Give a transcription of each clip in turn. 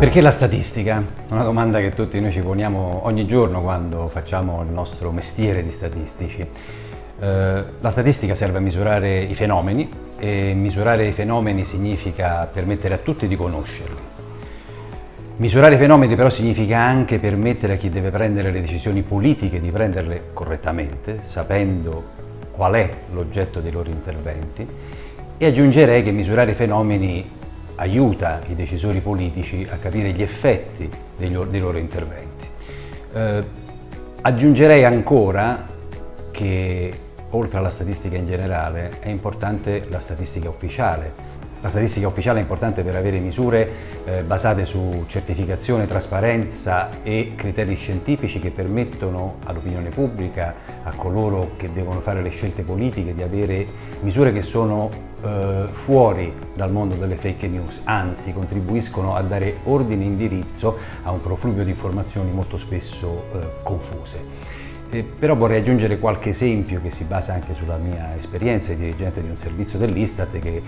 Perché la statistica? Una domanda che tutti noi ci poniamo ogni giorno quando facciamo il nostro mestiere di statistici. La statistica serve a misurare i fenomeni e misurare i fenomeni significa permettere a tutti di conoscerli. Misurare i fenomeni però significa anche permettere a chi deve prendere le decisioni politiche di prenderle correttamente, sapendo qual è l'oggetto dei loro interventi, e aggiungerei che misurare i fenomeni aiuta i decisori politici a capire gli effetti dei loro interventi. Aggiungerei ancora che oltre alla statistica in generale è importante la statistica ufficiale. La statistica ufficiale è importante per avere misure basate su certificazione, trasparenza e criteri scientifici che permettono all'opinione pubblica, a coloro che devono fare le scelte politiche, di avere misure che sono fuori dal mondo delle fake news, anzi contribuiscono a dare ordine e indirizzo a un profluvio di informazioni molto spesso confuse. Però vorrei aggiungere qualche esempio che si basa anche sulla mia esperienza di dirigente di un servizio dell'Istat che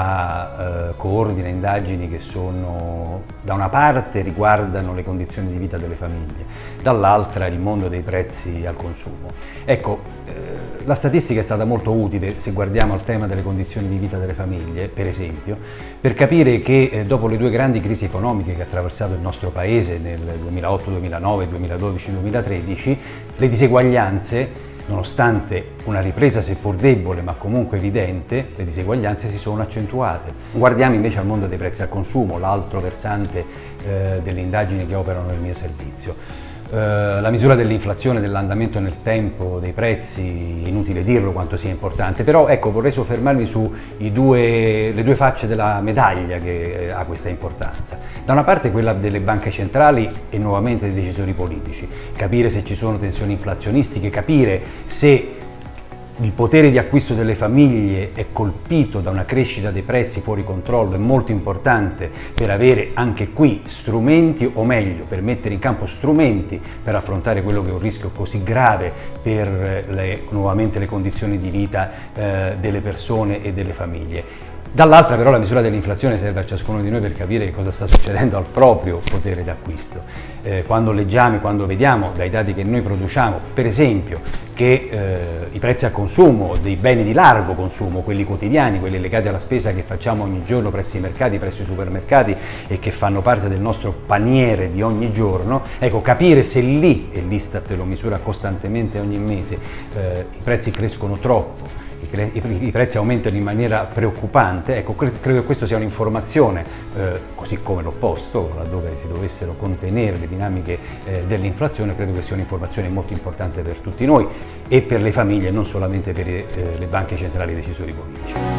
coordina indagini che sono da una parte riguardano le condizioni di vita delle famiglie, dall'altra il mondo dei prezzi al consumo. Ecco, la statistica è stata molto utile se guardiamo al tema delle condizioni di vita delle famiglie, per esempio, per capire che dopo le due grandi crisi economiche che ha attraversato il nostro Paese nel 2008-2009, 2012-2013, le diseguaglianze, nonostante una ripresa seppur debole ma comunque evidente, le diseguaglianze si sono accentuate. Guardiamo invece al mondo dei prezzi al consumo, l'altro versante delle indagini che operano nel mio servizio. La misura dell'inflazione, dell'andamento nel tempo dei prezzi, inutile dirlo quanto sia importante, però ecco, vorrei soffermarmi su le due facce della medaglia che ha questa importanza. Da una parte quella delle banche centrali e nuovamente dei decisori politici, capire se ci sono tensioni inflazionistiche, capire se il potere di acquisto delle famiglie è colpito da una crescita dei prezzi fuori controllo, è molto importante per avere anche qui strumenti, o meglio, per mettere in campo strumenti per affrontare quello che è un rischio così grave per nuovamente le condizioni di vita delle persone e delle famiglie. Dall'altra però la misura dell'inflazione serve a ciascuno di noi per capire cosa sta succedendo al proprio potere d'acquisto. Quando leggiamo, quando vediamo dai dati che noi produciamo, per esempio, che i prezzi al consumo dei beni di largo consumo, quelli quotidiani, quelli legati alla spesa che facciamo ogni giorno presso i mercati, presso i supermercati e che fanno parte del nostro paniere di ogni giorno, ecco, capire se lì, e l'Istat lo misura costantemente ogni mese, i prezzi crescono troppo, i prezzi aumentano in maniera preoccupante, ecco, credo che questo sia un'informazione, così come l'opposto, laddove si dovessero contenere le dinamiche dell'inflazione, credo che sia un'informazione molto importante per tutti noi e per le famiglie, non solamente per le banche centrali e i decisori politici.